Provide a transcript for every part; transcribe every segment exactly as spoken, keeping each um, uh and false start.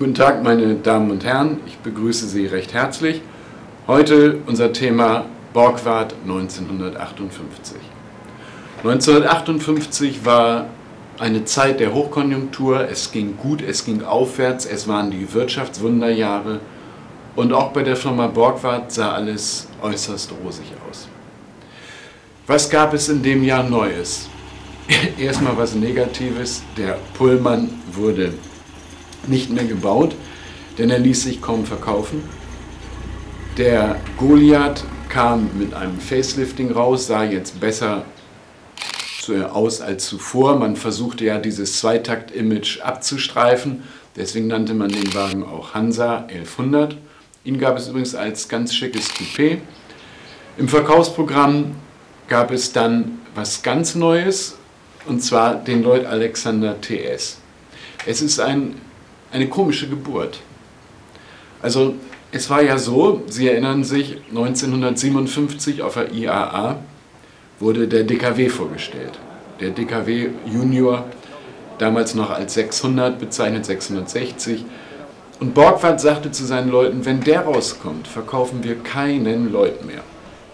Guten Tag, meine Damen und Herren, ich begrüße Sie recht herzlich. Heute unser Thema Borgward neunzehnhundertachtundfünfzig. neunzehnhundertachtundfünfzig war eine Zeit der Hochkonjunktur, es ging gut, es ging aufwärts, es waren die Wirtschaftswunderjahre und auch bei der Firma Borgward sah alles äußerst rosig aus. Was gab es in dem Jahr Neues? Erstmal was Negatives, der Pullman wurde nicht mehr gebaut, denn er ließ sich kaum verkaufen. Der Goliath kam mit einem Facelifting raus, sah jetzt besser aus als zuvor. Man versuchte ja dieses Zweitakt-Image abzustreifen, deswegen nannte man den Wagen auch Hansa elfhundert. Ihn gab es übrigens als ganz schickes Coupé. Im Verkaufsprogramm gab es dann was ganz Neues, und zwar den Lloyd Alexander T S. Es ist ein, eine komische Geburt. Also es war ja so, Sie erinnern sich, neunzehnhundertsiebenundfünfzig auf der I A A wurde der D K W vorgestellt. Der D K W Junior, damals noch als sechshundert bezeichnet, sechshundertsechzig. Und Borgward sagte zu seinen Leuten, wenn der rauskommt, verkaufen wir keinen Lloyd mehr.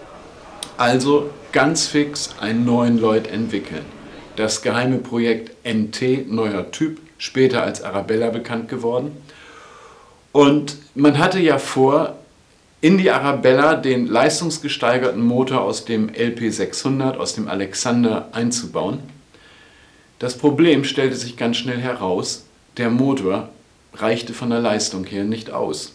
Also ganz fix einen neuen Lloyd entwickeln. Das geheime Projekt N T, neuer Typ, später als Arabella bekannt geworden. Und man hatte ja vor, in die Arabella den leistungsgesteigerten Motor aus dem L P sechshundert, aus dem Alexander einzubauen. Das Problem stellte sich ganz schnell heraus, der Motor reichte von der Leistung her nicht aus.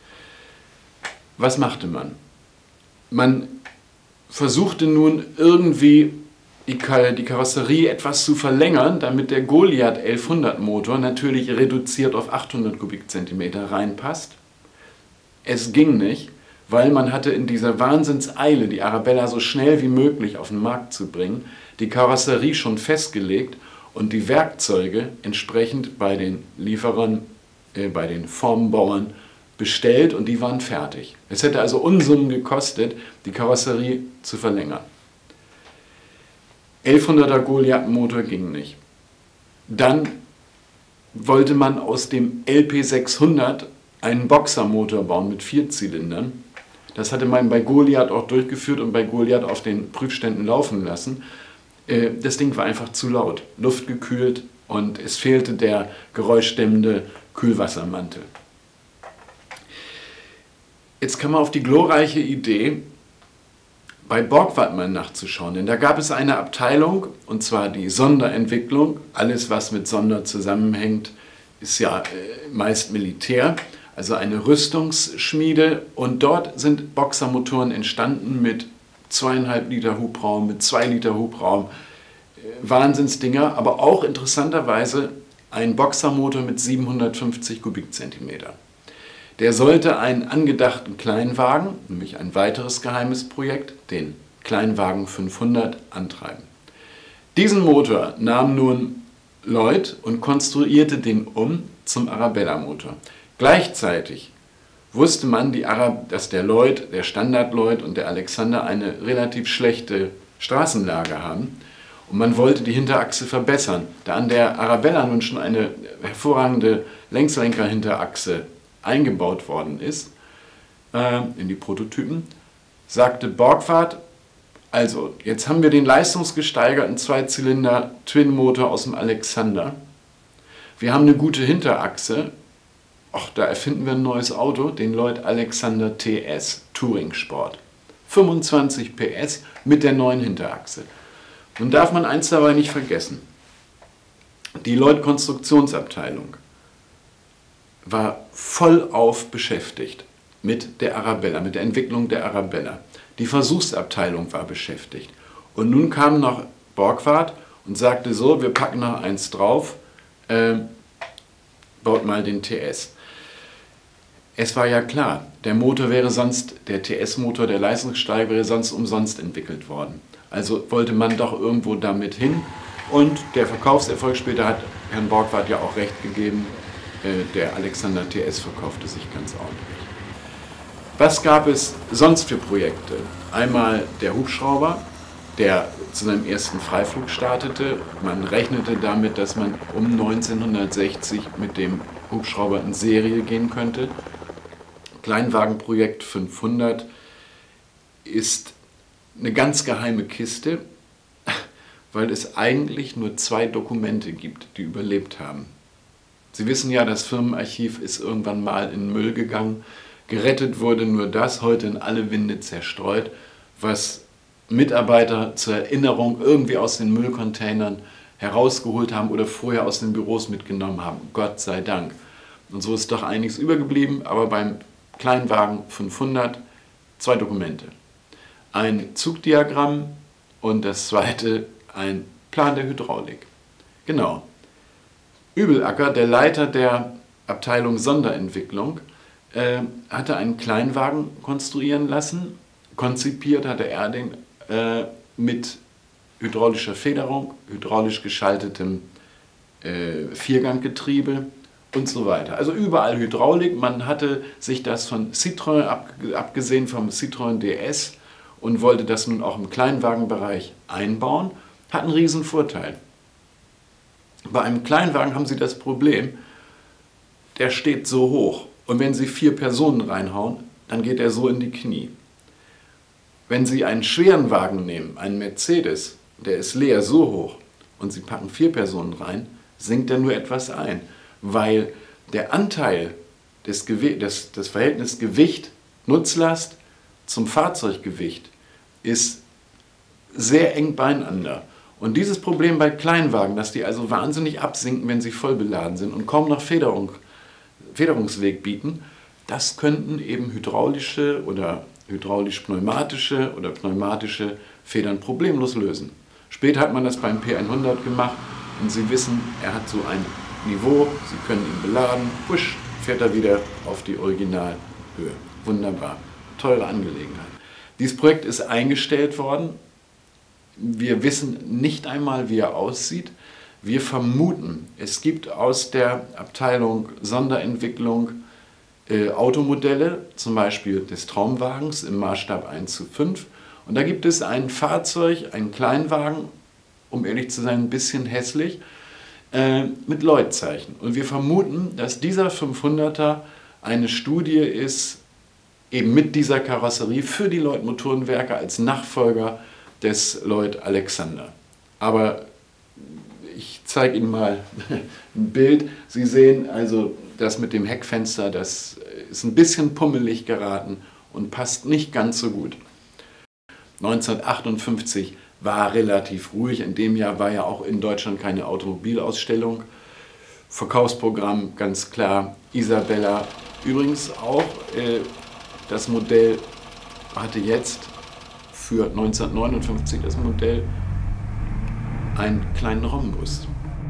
Was machte man? Man versuchte nun irgendwie die Karosserie etwas zu verlängern, damit der Goliath elfhundert Motor natürlich reduziert auf achthundert Kubikzentimeter reinpasst. Es ging nicht, weil man hatte in dieser Wahnsinnseile, die Arabella so schnell wie möglich auf den Markt zu bringen, die Karosserie schon festgelegt und die Werkzeuge entsprechend bei den Lieferern, äh, bei den Formbauern bestellt und die waren fertig. Es hätte also Unsummen gekostet, die Karosserie zu verlängern. elfhunderter Goliath-Motor ging nicht. Dann wollte man aus dem L P sechshundert einen Boxermotor bauen mit vier Zylindern. Das hatte man bei Goliath auch durchgeführt und bei Goliath auf den Prüfständen laufen lassen. Das Ding war einfach zu laut, luftgekühlt und es fehlte der geräuschdämmende Kühlwassermantel. Jetzt kam man auf die glorreiche Idee, bei Borgward mal nachzuschauen, denn da gab es eine Abteilung, und zwar die Sonderentwicklung. Alles, was mit Sonder zusammenhängt, ist ja äh, meist Militär, also eine Rüstungsschmiede, und dort sind Boxermotoren entstanden mit zweieinhalb Liter Hubraum, mit zwei Liter Hubraum, äh, Wahnsinnsdinger, aber auch interessanterweise ein Boxermotor mit siebenhundertfünfzig Kubikzentimeter. Der sollte einen angedachten Kleinwagen, nämlich ein weiteres geheimes Projekt, den Kleinwagen fünfhundert, antreiben. Diesen Motor nahm nun Lloyd und konstruierte den um zum Arabella-Motor. Gleichzeitig wusste man, die Arab, dass der Lloyd, der Standard-Lloyd und der Alexander eine relativ schlechte Straßenlage haben und man wollte die Hinterachse verbessern. Da an der Arabella nun schon eine hervorragende Längslenker-Hinterachse eingebaut worden ist, äh, in die Prototypen, sagte Borgward, also jetzt haben wir den leistungsgesteigerten Zweizylinder-Twin-Motor aus dem Alexander, wir haben eine gute Hinterachse, ach, da erfinden wir ein neues Auto, den Lloyd Alexander T S Touring Sport. fünfundzwanzig P S mit der neuen Hinterachse. Nun darf man eins dabei nicht vergessen, die Lloyd Konstruktionsabteilung war vollauf beschäftigt mit der Arabella, mit der Entwicklung der Arabella. Die Versuchsabteilung war beschäftigt. Und nun kam noch Borgward und sagte so, wir packen noch eins drauf, äh, baut mal den T S. Es war ja klar, der Motor wäre sonst, der T S-Motor, der Leistungssteiger wäre sonst umsonst entwickelt worden. Also wollte man doch irgendwo damit hin und der Verkaufserfolg später hat Herrn Borgward ja auch recht gegeben, der Alexander T S verkaufte sich ganz ordentlich. Was gab es sonst für Projekte? Einmal der Hubschrauber, der zu seinem ersten Freiflug startete. Man rechnete damit, dass man um neunzehnhundertsechzig mit dem Hubschrauber in Serie gehen könnte. Kleinwagenprojekt fünfhundert ist eine ganz geheime Kiste, weil es eigentlich nur zwei Dokumente gibt, die überlebt haben. Sie wissen ja, das Firmenarchiv ist irgendwann mal in den Müll gegangen. Gerettet wurde nur das, heute in alle Winde zerstreut, was Mitarbeiter zur Erinnerung irgendwie aus den Müllcontainern herausgeholt haben oder vorher aus den Büros mitgenommen haben. Gott sei Dank. Und so ist doch einiges übergeblieben, aber beim Kleinwagen fünfhundert zwei Dokumente. Ein Zugdiagramm und das zweite ein Plan der Hydraulik. Genau. Übelacker, der Leiter der Abteilung Sonderentwicklung, äh, hatte einen Kleinwagen konstruieren lassen. Konzipiert hatte er den äh, mit hydraulischer Federung, hydraulisch geschaltetem äh, Vierganggetriebe und so weiter. Also überall Hydraulik. Man hatte sich das von Citroën, abgesehen vom Citroën D S, und wollte das nun auch im Kleinwagenbereich einbauen, hat einen riesen Vorteil. Bei einem Kleinwagen haben Sie das Problem, der steht so hoch und wenn Sie vier Personen reinhauen, dann geht er so in die Knie. Wenn Sie einen schweren Wagen nehmen, einen Mercedes, der ist leer so hoch und Sie packen vier Personen rein, sinkt er nur etwas ein, weil der Anteil des, Gew des, des Verhältnis Gewicht-Nutzlast zum Fahrzeuggewicht ist sehr eng beieinander. Und dieses Problem bei Kleinwagen, dass die also wahnsinnig absinken, wenn sie voll beladen sind und kaum noch Federung, Federungsweg bieten, das könnten eben hydraulische oder hydraulisch-pneumatische oder pneumatische Federn problemlos lösen. Später hat man das beim P hundert gemacht und Sie wissen, er hat so ein Niveau, Sie können ihn beladen, push, fährt er wieder auf die Originalhöhe. Wunderbar, teure Angelegenheit. Dieses Projekt ist eingestellt worden. Wir wissen nicht einmal, wie er aussieht. Wir vermuten, es gibt aus der Abteilung Sonderentwicklung äh, Automodelle, zum Beispiel des Traumwagens im Maßstab eins zu fünf. Und da gibt es ein Fahrzeug, einen Kleinwagen, um ehrlich zu sein, ein bisschen hässlich, äh, mit Lloyd-Zeichen. Und wir vermuten, dass dieser fünfhunderter eine Studie ist, eben mit dieser Karosserie für die Lloyd Motorenwerke als Nachfolger des Lloyd Alexander. Aber ich zeige Ihnen mal ein Bild. Sie sehen also das mit dem Heckfenster, das ist ein bisschen pummelig geraten und passt nicht ganz so gut. neunzehnhundertachtundfünfzig war relativ ruhig. In dem Jahr war ja auch in Deutschland keine Automobilausstellung. Verkaufsprogramm ganz klar Isabella. Übrigens auch äh, das Modell hatte jetzt für neunzehnhundertneunundfünfzig das Modell einen kleinen Rhombus.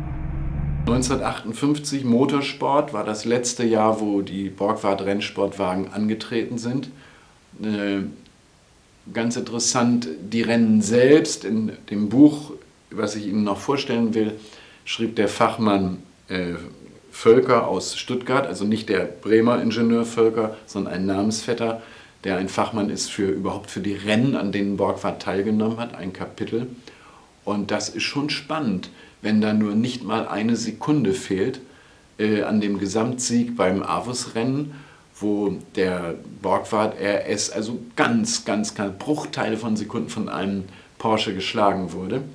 neunzehnhundertachtundfünfzig Motorsport war das letzte Jahr, wo die Borgward-Rennsportwagen angetreten sind. Äh, ganz interessant, die Rennen selbst. In dem Buch, was ich Ihnen noch vorstellen will, schrieb der Fachmann äh, Völker aus Stuttgart, also nicht der Bremer Ingenieur Völker, sondern ein Namensvetter, der ein Fachmann ist für überhaupt für die Rennen, an denen Borgward teilgenommen hat, ein Kapitel. Und das ist schon spannend, wenn da nur nicht mal eine Sekunde fehlt äh, an dem Gesamtsieg beim Avus-Rennen, wo der Borgward R S also ganz, ganz, ganz Bruchteile von Sekunden von einem Porsche geschlagen wurde.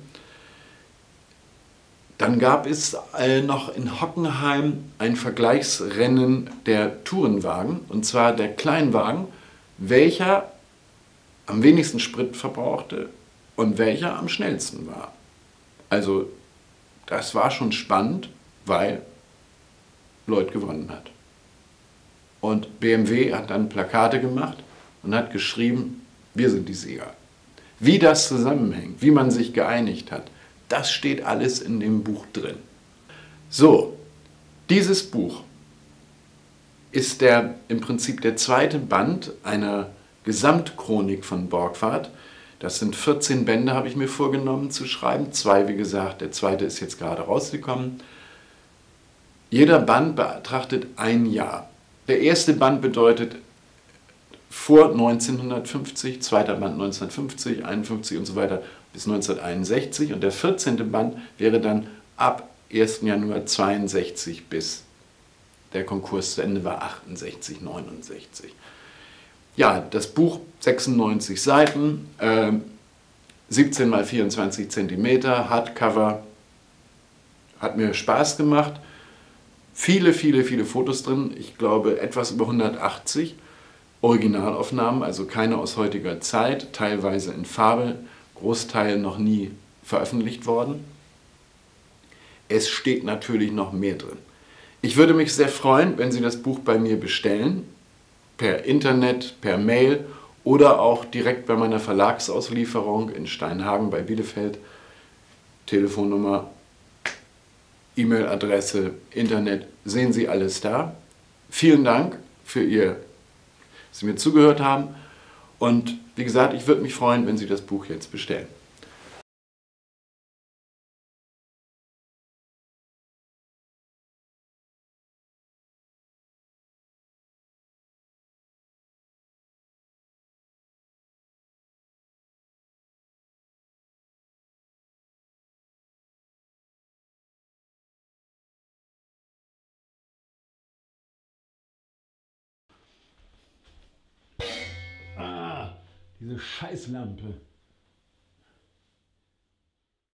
Dann gab es äh, noch in Hockenheim ein Vergleichsrennen der Tourenwagen, und zwar der Kleinwagen, welcher am wenigsten Sprit verbrauchte und welcher am schnellsten war. Also das war schon spannend, weil Lloyd gewonnen hat. Und B M W hat dann Plakate gemacht und hat geschrieben, wir sind die Sieger. Wie das zusammenhängt, wie man sich geeinigt hat, das steht alles in dem Buch drin. So, dieses Buch ist der, im Prinzip der zweite Band einer Gesamtchronik von Borgward. Das sind vierzehn Bände, habe ich mir vorgenommen zu schreiben. Zwei, wie gesagt, der zweite ist jetzt gerade rausgekommen. Jeder Band betrachtet ein Jahr. Der erste Band bedeutet vor neunzehnhundertfünfzig, zweiter Band neunzehnhundertfünfzig, einundfünfzig und so weiter bis neunzehnhunderteinundsechzig und der vierzehnte Band wäre dann ab ersten Januar zweiundsechzig bis der Konkurs zu Ende war, achtundsechzig, neunundsechzig. Ja, das Buch, sechsundneunzig Seiten, äh, siebzehn mal vierundzwanzig Zentimeter, Hardcover, hat mir Spaß gemacht. Viele, viele, viele Fotos drin, ich glaube etwas über hundertachtzig Originalaufnahmen, also keine aus heutiger Zeit, teilweise in Farbe, Großteil noch nie veröffentlicht worden. Es steht natürlich noch mehr drin. Ich würde mich sehr freuen, wenn Sie das Buch bei mir bestellen, per Internet, per Mail oder auch direkt bei meiner Verlagsauslieferung in Steinhagen bei Bielefeld. Telefonnummer, E-Mail-Adresse, Internet, sehen Sie alles da. Vielen Dank für Ihr, dass Sie mir zugehört haben und wie gesagt, ich würde mich freuen, wenn Sie das Buch jetzt bestellen. Ah, diese Scheißlampe.